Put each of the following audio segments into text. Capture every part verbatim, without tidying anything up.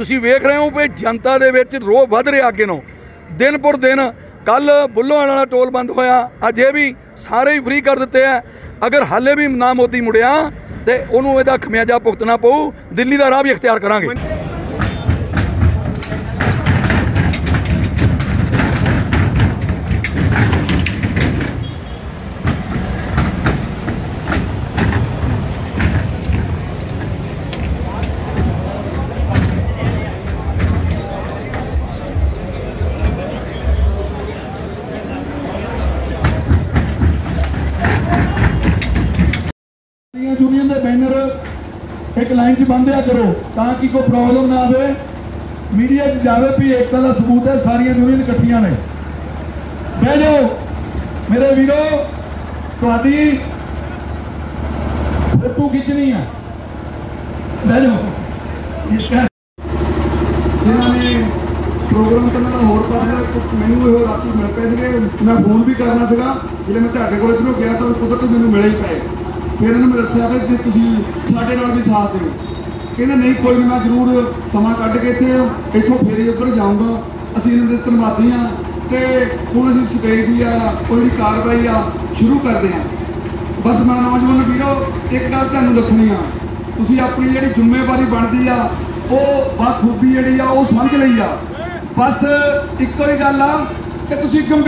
तुसीं वेख रहे हो भी जनता दे विच रोह वध रहा अगे नों दिन पुर दिन। कल बुल्लोआल वाला टोल बंद होया, अज ये भी सारे ही फ्री कर दिते हैं। अगर हाले भी ना मोदी मुड़िया तो उन्होंने इहदा खमियाजा भुगतना पऊ। दिल्ली का राह भी इख्तियार करांगे। यूनियन के बैनर एक लाइन च बंद करो ताकि कोई प्रॉब्लम ना आए। मीडिया च जाए भी एकता का सबूत है, सारिया यूनियन इकट्ठिया ने। बह जाओ मेरे वीरो, तुहाडी फोटो खिंचनी है, बह जाओ। जिन्होंने प्रोग्राम करना होर पास मैनू रात मिल पे थे, मैं फोन भी करना सगा जो मैं ਤੁਹਾਡੇ ਕੋਲ इधरों गया तो कुदरत मैंने मिले ही पे। फिर उन्होंने दसिया कि तुम साढ़े नाल भी साथ दो, कहते नहीं कोई नहीं, मैं जरूर समा कढ़ के इतने इतों फेरी उधर जाऊँगा। असीं इन्हां दे धन्नवादी हाँ तो हुण असीं स्टेज की आ कोई कार्रवाई आ शुरू करते हैं। बस मैं नौजवान वीरो एक गल तुहानूं दसणी आ, तुसीं अपनी जिहड़ी जिम्मेवारी बनदी आ वो बखूबी जिहड़ी आ वो समझ लई आ। बस इक्को ही गल आ कि तुसीं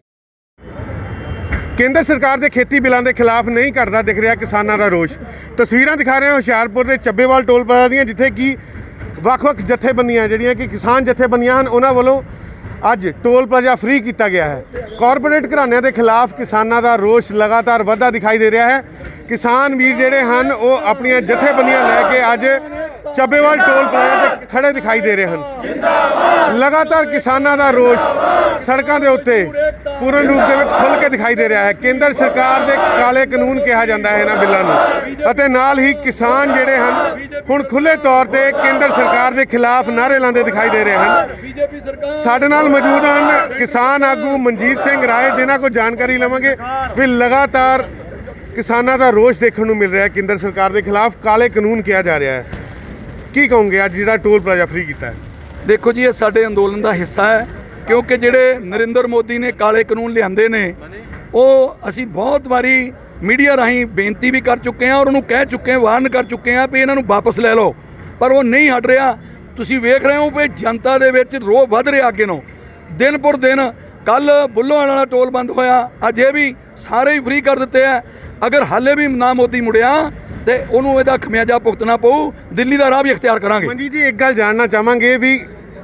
केंद्र सरकार के खेती बिलों के खिलाफ नहीं करता दिख रहा किसानों का रोष। तस्वीरां दिखा रहे हैं हुशियारपुर के ਚੱਬੇਵਾਲ टोल प्लाजा ਦੀਆਂ, जिथे कि ਵੱਖ-ਵੱਖ जथेबंदियां ਜਿਹੜੀਆਂ कि किसान जथेबंदियां ਹਨ ਉਹਨਾਂ ਵੱਲੋਂ ਅੱਜ टोल प्लाजा फ्री किया गया है। कॉरपोरेट घराणिਆਂ के खिलाफ किसानों का रोष लगातार ਵਧਦਾ दिखाई दे रहा है। किसान वीर ਜਿਹੜੇ ਹਨ ਉਹ ਆਪਣੀਆਂ जथेबंदियां लैके अज ਚੱਬੇਵਾਲ टोल प्लाजा से खड़े दिखाई दे रहे हैं। लगातार किसानों का रोष सड़कों के उत्ते पूर्ण रूप से खुल के दिखाई दे रहा है। केंद्र सरकार के काले कानून कहा जाता है इन्हां बिलों नूं, नाल ही किसान जिहड़े हन हुण खुले तौर पर केंद्र सरकार के खिलाफ नारे लाते दिखाई दे रहे हैं। साडे नाल मौजूद हैं किसान आगू मनजीत सिंह राय, जिन्हां को जानकारी लवांगे भी लगातार किसानों का रोष देखने को मिल रहा है। केंद्र सरकार के खिलाफ काले कानून किया जा रहा है। की कहोगे अज जिहड़ा टोल प्लाजा फ्री किया है? देखो जी, ये साडे अंदोलन का हिस्सा है, क्योंकि जिहड़े नरेंद्र मोदी ने काले कानून लिआंदे ने वो असीं बहुत बारी मीडिया राहीं बेनती भी कर चुके हैं और उन्होंने कह चुके हैं, वार्न कर चुके हैं भी इन्हों वापस ले लो, पर वो नहीं हट रहा। तुसीं वेख रहे हो भी जनता दे विच रोह वध रहा अगे नों दिन पुर दिन। कल बुल्लोआल वाला टोल बंद होया, अज ये भी सारे ही फ्री कर दिते हैं। अगर हाले भी ना मोदी मुड़िया तो उन्होंने इहदा खमियाजा भुगतना पऊ। दिल्ली का राह भी इख्तियार करांगे। मनजीत जी, एक गल जानना चाहांगे भी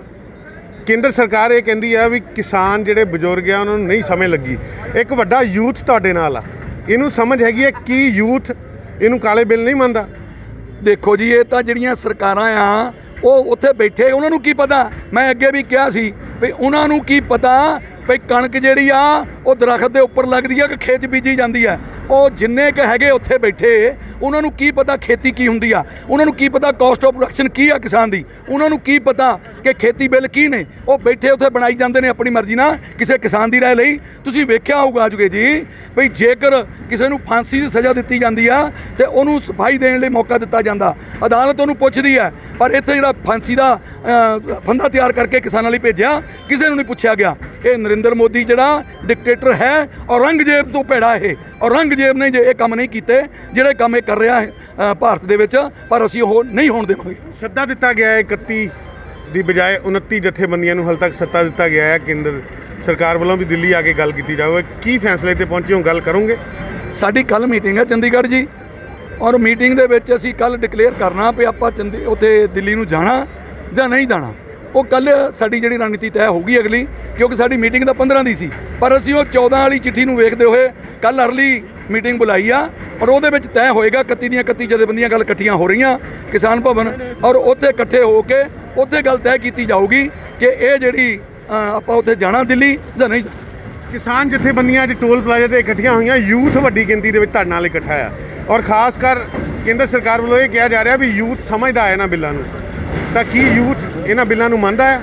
केंद्र सरकार ये कहती है भी किसान जिहड़े बजुर्ग आ उन्होंने नहीं समझ लगी, एक वड्डा यूथ तुहाडे नाल आ, इनू समझ हैगी है कि यूथ इनू काले बिल नहीं मानता? देखो जी, ये तो जिहड़ियां सरकारां आ वो उत्थे बैठे, उन्होंने की पता। मैं अगे भी कहा सी भी उन्होंने की पता भी कणक जिहड़ी आ वो दरख्त के उपर लगती है कि खेत बीजी जाती है। वो जिन्ने क हैगे उत्थे बैठे, उन्होंने की पता खेती की हुंदी आ, उन्होंने की पता कॉस्ट ऑफ प्रोडक्शन की आ किसान दी, उन्होंने की पता कि खेती बिल की ने। वो बैठे उत्थे बनाई जाते हैं अपनी मर्जी ना किसी किसान की राय लई। तुसीं वेख्या होगा जुगे जी भी जेकर किसी नूं फांसी की सज़ा दी जाती है तो उन्होंने सफाई देने लई मौका दिता जाता, अदालत उन्होंने पुछदी है। पर इत्थे जिहड़ा फांसी का फंदा तैयार करके किसानों लई भेजिया किसी नूं नहीं पुछया गया। ये नरेंद्र मोदी जिहड़ा डिक्टेटर है, औरंगजेब तो भैड़ा है। औरंगजेब ने जे ये काम नहीं किए जिहड़े काम ये कर रहा है भारत दे विच, पर असीं ओह नहीं होण देवांगे। सद्दा दिता गया है इकत्ती की बजाय उनती जथेबंदियों नूं हाल तक सत्ता दिता गया है। केंद्र सरकार वालों भी दिल्ली आके गल की जाए, की फैसले ते पहुंचे हो, गल करोगे? साडी कल मीटिंग है चंडीगढ़ जी, और मीटिंग दे विच असीं कल डिकलेयर करना भी आपां चंडी उत्थे दिल्ली नूं जाना जां नहीं जाना। वो कल साडी जिहड़ी रणनीति तय होगी अगली, क्योंकि साडी मीटिंग तो पंद्रह की सी, पर असीं वो चौदह वाली चिट्ठी नूं वेखदे होए कल अर्ली मीटिंग बुलाई आ, और उहदे विच तय होएगा इकत्ती दियां इकत्ती जथेबंदियां गल इकट्ठियां हो रही किसान भवन, और उत्थे इकट्ठे होके उत्थे गल तय की जाऊगी कि ये जिहड़ी आपां उत्थे जाना दिल्ली जां नहीं जाना। किसान जथेबंदियां अज टोल प्लाजा ते इकट्ठियां होईयां, यूथ वड्डी गिनती दे विच तुहाडे नाल इकट्ठा है, और खास कर केंद्र सरकार वालों ये कहा जा रहा भी यूथ समझदा है इन्हां बिल्लां नूं, तां की यूथ इन्हां बिल्लां नूं मंनदा है?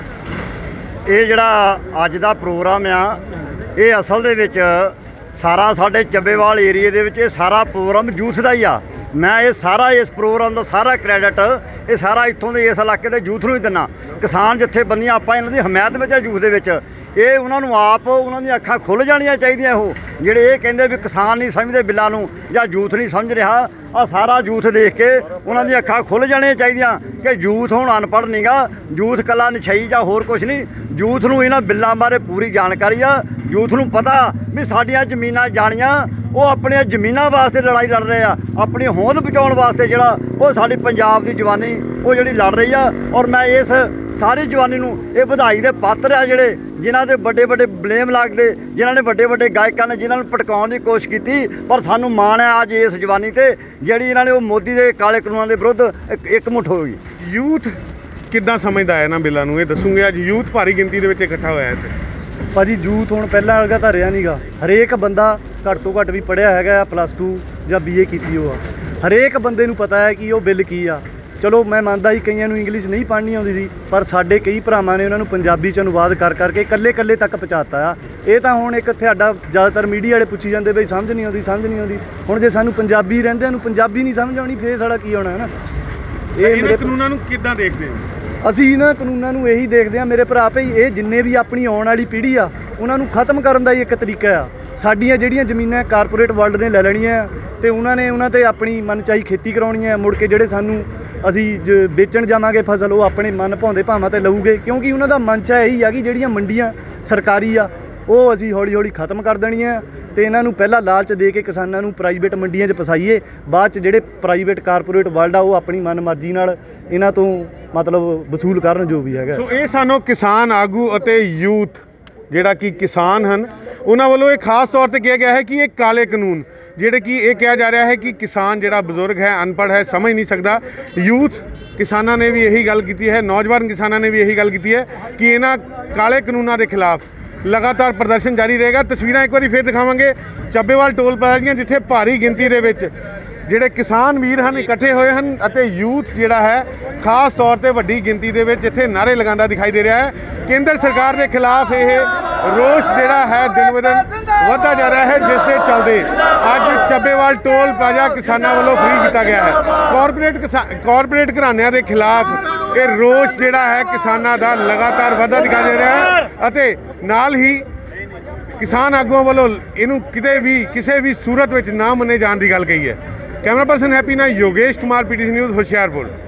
ये जिहड़ा अज दा प्रोग्राम आ ये असल दे विच सारा साडे ਚੱਬੇਵਾਲ एरिए दे विच सारा प्रोग्राम यूथ दा ही आ। ਮੈਂ ਇਹ ਸਾਰਾ ਇਸ ਪ੍ਰੋਗਰਾਮ ਦਾ ਸਾਰਾ ਕ੍ਰੈਡਿਟ ਇਹ ਸਾਰਾ ਇੱਥੋਂ ਦੇ ਇਸ ਇਲਾਕੇ ਦੇ ਯੂਥ ਨੂੰ ਹੀ ਦਿੰਦਾ। ਕਿਸਾਨ ਜਥੇਬੰਦੀਆਂ ਆਪਾਂ ਇਹਨਾਂ ਦੀ ਹਮਾਇਤ ਵਿੱਚ ਆ ਯੂਥ ਦੇ ਵਿੱਚ। ਇਹ ਉਹਨਾਂ ਨੂੰ ਆਪ ਉਹਨਾਂ ਦੀਆਂ ਅੱਖਾਂ ਖੁੱਲ੍ਹ ਜਾਣੀਆਂ ਚਾਹੀਦੀਆਂ। ਉਹ ਜਿਹੜੇ ਇਹ ਕਹਿੰਦੇ ਵੀ ਕਿਸਾਨ ਨਹੀਂ ਸਮਝਦੇ ਬਿੱਲਾਂ ਨੂੰ ਜਾਂ ਯੂਥ ਨਹੀਂ ਸਮਝ ਰਿਹਾ, ਆ ਸਾਰਾ ਯੂਥ ਦੇਖ ਕੇ ਉਹਨਾਂ ਦੀਆਂ ਅੱਖਾਂ ਖੁੱਲ੍ਹ ਜਾਣੀਆਂ ਚਾਹੀਦੀਆਂ ਕਿ ਯੂਥ ਹੁਣ ਅਨਪੜ੍ਹ ਨਹੀਂਗਾ, ਯੂਥ ਕੱਲਾ ਨਸ਼ਈ ਜਾਂ ਹੋਰ ਕੁਛ ਨਹੀਂ। ਯੂਥ ਨੂੰ ਇਹਨਾਂ ਬਿੱਲਾਂ ਬਾਰੇ ਪੂਰੀ ਜਾਣਕਾਰੀ ਆ। ਯੂਥ ਨੂੰ ਪਤਾ ਵੀ ਸਾਡੀਆਂ ਜ਼ਮੀਨਾਂ ਜਾਣੀਆਂ, ਉਹ ਆਪਣੀਆਂ ਜ਼ਮੀਨਾਂ ਵਾਸਤੇ ਲੜਾਈ ਲੜ ਰਹੇ ਆ, ਆਪਣੀ ਹੋਂਦ ਬਚਾਉਣ ਵਾਸਤੇ ਜਿਹੜਾ ਉਹ ਸਾਡੀ ਪੰਜਾਬ ਦੀ ਜਵਾਨੀ ਉਹ ਜਿਹੜੀ ਲੜ ਰਹੀ ਆ। ਔਰ ਮੈਂ ਇਸ ਸਾਰੀ ਜਵਾਨੀ ਨੂੰ ਇਹ ਵਧਾਈ ਦੇ ਪਾਤਰ ਆ ਜਿਹੜੇ ਜਿਨ੍ਹਾਂ ਦੇ ਵੱਡੇ ਵੱਡੇ ਬਲੇਮ ਲੱਗਦੇ, ਜਿਨ੍ਹਾਂ ਨੇ ਵੱਡੇ ਵੱਡੇ ਗਾਇਕਾਂ ਨੇ ਜਿਨ੍ਹਾਂ ਨੂੰ ਭਟਕਾਉਣ ਦੀ ਕੋਸ਼ਿਸ਼ ਕੀਤੀ। ਪਰ ਸਾਨੂੰ ਮਾਣ ਹੈ ਅੱਜ ਇਸ ਜਵਾਨੀ ਤੇ ਜਿਹੜੀ ਇਹਨਾਂ ਨੇ ਉਹ ਮੋਦੀ ਦੇ ਕਾਲੇ ਕਾਨੂੰਨਾਂ ਦੇ ਵਿਰੁੱਧ ਇੱਕ ਇਕਮੁੱਠ ਹੋ ਗਈ। ਯੂਥ ਕਿੱਦਾਂ ਸਮਝਦਾ ਹੈ ਇਹਨਾਂ ਬਿੱਲਾਂ ਨੂੰ, ਇਹ ਦੱਸੂਗੇ। ਅੱਜ ਯੂਥ ਭਾਰੀ ਗਿਣਤੀ ਦੇ ਵਿੱਚ ਇਕੱਠਾ ਹੋਇਆ ਇੱਥੇ। ਭਾਜੀ ਯੂਥ ਹੁਣ ਪਹਿਲਾਂ ਵਰਗਾ ਤਾਂ ਰਿਹਾ ਨਹੀਂਗਾ। ਹਰੇਕ ਬੰਦਾ ਘੱਟ ਤੋਂ ਘੱਟ ਵੀ ਪੜ੍ਹਿਆ ਹੈਗਾ, ਪਲੱਸ ਟੂ ਜਾਂ ਬੀ ਏ ਕੀਤੀ ਉਹ ਆ। ਹਰੇਕ ਬੰਦੇ ਨੂੰ ਪਤਾ ਹੈ ਕਿ ਉਹ ਬਿੱਲ ਕੀ ਆ। ਚਲੋ ਮੈਂ ਮੰਨਦਾ ਜੀ ਕਈਆਂ ਨੂੰ ਇੰਗਲਿਸ਼ ਨਹੀਂ ਪੜ੍ਹਨੀ ਆਉਂਦੀ ਸੀ, ਪਰ ਸਾਡੇ ਕਈ ਭਰਾਵਾਂ ਨੇ ਉਹਨਾਂ ਨੂੰ ਪੰਜਾਬੀ 'ਚ ਅਨੁਵਾਦ ਕਰ ਕਰਕੇ ਇਕੱਲੇ ਇਕੱਲੇ ਤੱਕ ਪਹੁੰਚਾਤਾ ਆ। ਇਹ ਤਾਂ ਹੁਣ ਇੱਕ ਤੁਹਾਡਾ ਜ਼ਿਆਦਾਤਰ ਮੀਡੀਆ ਵਾਲੇ ਪੁੱਛੀ ਜਾਂਦੇ ਬਈ ਸਮਝ ਨਹੀਂ ਆਉਂਦੀ ਸਮਝ ਨਹੀਂ ਆਉਂਦੀ। ਹੁਣ ਜੇ ਸਾਨੂੰ ਪੰਜਾਬੀ ਰਹਿੰਦਿਆਂ ਨੂੰ ਪੰਜਾਬੀ ਨਹੀਂ ਸਮਝ ਆਉਣੀ ਫੇਰ ਸਾਡਾ ਕੀ ਹੋਣਾ ਹੈ ਨਾ। ਇਹ ਮੇਰੇ ਕਾਨੂੰਨਾਂ ਨੂੰ ਕਿੱਦਾਂ ਦੇਖਦੇ ਹੋ? ਅਸੀਂ ਇਹਨਾਂ ਕਾਨੂੰਨਾਂ ਨੂੰ ਇਹੀ ਦੇਖਦੇ ਹਾਂ ਮੇਰੇ ਭਰਾ ਭਈ, ਇਹ ਜਿੰਨੇ ਵੀ ਆਪਣੀ ਆਉਣ ਵਾਲੀ ਪੀੜ੍ਹੀ ਆ ਉਹਨਾਂ ਨੂੰ ਖਤਮ ਕਰਨ ਦਾ ਹੀ ਇੱਕ ਤਰੀਕਾ ਆ। ਸਾਡੀਆਂ ਜਿਹੜੀਆਂ ਜ਼ਮੀਨਾਂ ਕਾਰਪੋਰੇਟ ਵਰਲਡ ਨੇ ਲੈ ਲੈਣੀਆਂ ਅਤੇ ਉਹਨਾਂ ਨੇ ਉਹਨਾਂ 'ਤੇ ਆਪਣੀ ਮਨਚਾਹੀ ਖੇਤੀ ਕਰਾਉਣੀ ਹੈ। ਮੁੜ ਕੇ ਜਿਹੜੇ ਸਾਨੂੰ ਅਸੀਂ ਜ ਵੇਚਣ ਜਾਵਾਂਗੇ ਫਸਲ ਉਹ ਆਪਣੇ ਮਨ ਭਾਉਂਦੇ ਭਾਵਾਂ 'ਤੇ ਲਊਗੇ, ਕਿਉਂਕਿ ਉਹਨਾਂ ਦਾ ਮਨਚਾ ਇਹੀ ਆ ਕਿ ਜਿਹੜੀਆਂ ਮੰਡੀਆਂ ਸਰਕਾਰੀ ਆ ਉਹ ਅਸੀਂ ਹੌਲੀ ਹੌਲੀ ਖਤਮ ਕਰ ਦੇਣੀਆਂ ਅਤੇ ਇਹਨਾਂ ਨੂੰ ਪਹਿਲਾਂ ਲਾਲਚ ਦੇ ਕੇ ਕਿਸਾਨਾਂ ਨੂੰ ਪ੍ਰਾਈਵੇਟ ਮੰਡੀਆਂ 'ਚ ਫਸਾਈਏ, ਬਾਅਦ 'ਚ ਜਿਹੜੇ ਪ੍ਰਾਈਵੇਟ ਕਾਰਪੋਰੇਟ ਵਰਲਡ ਆ ਉਹ ਆਪਣੀ ਮਨ ਮਰਜ਼ੀ ਨਾਲ ਇਹਨਾਂ ਤੋਂ ਮਤਲਬ ਵਸੂਲ ਕਰਨ ਜੋ ਵੀ ਹੈਗਾ। ਸੋ ਇਹ ਸਾਨੂੰ ਕਿਸਾਨ ਆਗੂ ਅਤੇ ਯੂਥ ਜਿਹੜਾ ਕਿ ਕਿਸਾਨ ਹਨ ਉਹਨਾਂ ਵੱਲੋਂ ਇਹ ਖਾਸ ਤੌਰ ਤੇ ਕਿਹਾ ਗਿਆ ਹੈ ਕਿ ਇਹ ਕਾਲੇ ਕਾਨੂੰਨ ਜਿਹੜੇ ਕਿ ਇਹ ਕਿਹਾ ਜਾ ਰਿਹਾ ਹੈ ਕਿ ਕਿਸਾਨ ਜਿਹੜਾ ਬਜ਼ੁਰਗ ਹੈ, ਅਨਪੜ੍ਹ ਹੈ, ਸਮਝ ਨਹੀਂ ਸਕਦਾ। ਯੂਥ ਕਿਸਾਨਾਂ ਨੇ ਵੀ ਇਹੀ ਗੱਲ ਕੀਤੀ ਹੈ, ਨੌਜਵਾਨ ਕਿਸਾਨਾਂ ਨੇ ਵੀ ਇਹੀ ਗੱਲ ਕੀਤੀ ਹੈ ਕਿ ਇਹਨਾਂ ਕਾਲੇ ਕਾਨੂੰਨਾਂ ਦੇ ਖਿਲਾਫ ਲਗਾਤਾਰ ਪ੍ਰਦਰਸ਼ਨ ਜਾਰੀ ਰਹੇਗਾ। ਤਸਵੀਰਾਂ ਇੱਕ ਵਾਰੀ ਫਿਰ ਦਿਖਾਵਾਂਗੇ ਚੱਬੇਵਾਲ ਟੋਲ ਪਲਾਜ਼ਾ ਦੀਆਂ, ਜਿੱਥੇ ਭਾਰੀ ਗਿਣਤੀ ਦੇ ਵਿੱਚ ਜਿਹੜੇ ਕਿਸਾਨ ਵੀਰ ਹਨ ਇਕੱਠੇ ਹੋਏ ਹਨ ਅਤੇ ਯੂਥ ਜਿਹੜਾ ਹੈ ਖਾਸ ਤੌਰ ਤੇ ਵੱਡੀ ਗਿਣਤੀ ਦੇ ਵਿੱਚ ਇੱਥੇ ਨਾਅਰੇ ਲਗਾਉਂਦਾ ਦਿਖਾਈ ਦੇ ਰਿਹਾ ਹੈ। ਕੇਂਦਰ ਸਰਕਾਰ ਦੇ ਖਿਲਾਫ ਇਹ ਰੋਸ ਜਿਹੜਾ ਹੈ ਦਿਨ ਬ ਦਿਨ ਵੱਧਦਾ ਜਾ ਰਿਹਾ ਹੈ, ਜਿਸ ਦੇ ਚੱਲਦੇ ਅੱਜ ਚੱਬੇਵਾਲ ਟੋਲ ਪਲਾਜ਼ਾ ਕਿਸਾਨਾਂ ਵੱਲੋਂ ਫ੍ਰੀ ਕੀਤਾ ਗਿਆ ਹੈ। ਕਾਰਪੋਰੇਟ ਕਾਰਪੋਰੇਟ ਘਰਾਣਿਆਂ ਦੇ ਖਿਲਾਫ ਇਹ ਰੋਸ ਜਿਹੜਾ ਹੈ ਕਿਸਾਨਾਂ ਦਾ ਲਗਾਤਾਰ ਵੱਧਦਾ ਦਿਖਾਈ ਦੇ ਰਿਹਾ ਹੈ ਅਤੇ ਨਾਲ ਹੀ ਕਿਸਾਨ ਆਗੂਆਂ ਵੱਲੋਂ ਇਹਨੂੰ ਕਿਤੇ ਵੀ ਕਿਸੇ ਵੀ ਸੂਰਤ ਵਿੱਚ ਨਾ ਮੰਨੇ ਜਾਣ ਦੀ ਗੱਲ ਕਹੀ ਹੈ। ਕੈਮਰਾ ਪਰਸਨ ਹੈਪੀ ਨਾਲ Yogesh Kumar, P T C news, Hoshiarpur.